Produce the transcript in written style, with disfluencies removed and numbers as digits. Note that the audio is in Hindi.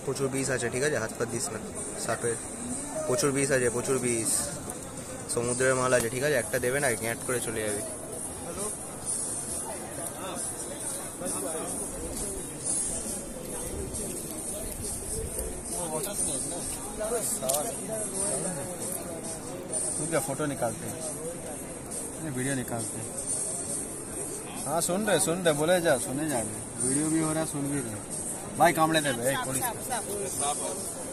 প্রচুর বিষ আছে, ঠিক আছে, হাত পা দিস না সাপের। প্রচুর বিষ আছে, প্রচুর বিষ। সমুদ্রের মাল আছে, ঠিক আছে, একটা দেবে না, গ্যাঁট করে চলে যাবে। क्या फोटो निकालते हैं, वीडियो निकालते हैं। हाँ सुन रहे बोले जा, सुने जा रहे, वीडियो भी हो रहा है, सुन भी रहे भाई। कामड़े दे भाई।